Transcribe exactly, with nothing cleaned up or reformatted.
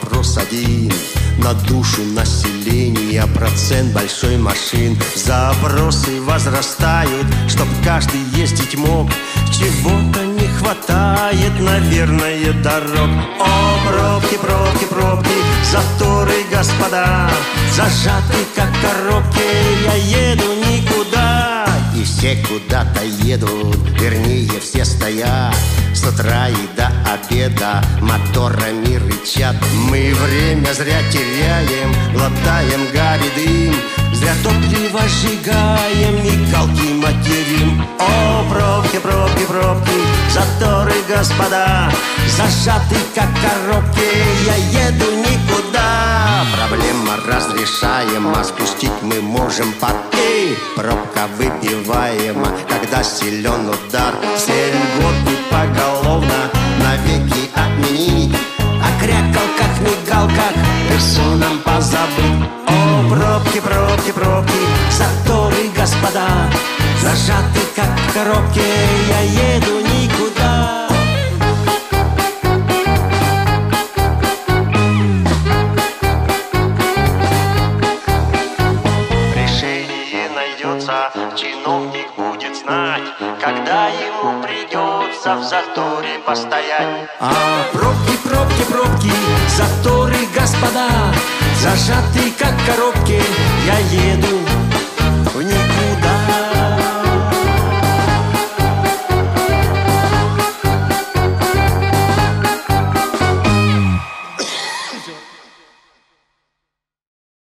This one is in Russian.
вопрос один. На душу населения процент большой машин. Запросы возрастают, чтоб каждый ездить мог. Чего-то не хватает, наверное, дорог. О, пробки, пробки, пробки, заторы, господа, зажаты, как коробки, я еду никуда. И все куда-то едут, вернее, все стоят. С утра и до обеда моторами рычат. Мы время зря теряем, глотаем гарь и дым. Зря топливо сжигаем, мигалки материм. О, пробки, пробки, пробки, заторы, господа, зажаты, как коробки, я еду никуда. Проблема разрешаема, спустить мы можем пар. И пробка выпиваема, когда силен удар. Все льготы поголовно навеки отменить. О крякалках, мигалках персонам позабыть. О, пробки, пробки, пробки, заторы, господа, зажаты, как коробки, я еду никуда. Решение найдется, чиновник будет знать, когда ему придется в заторе постоять. А пробки, пробки, пробки, заторы, господа, зажаты, как коробки, я еду в них.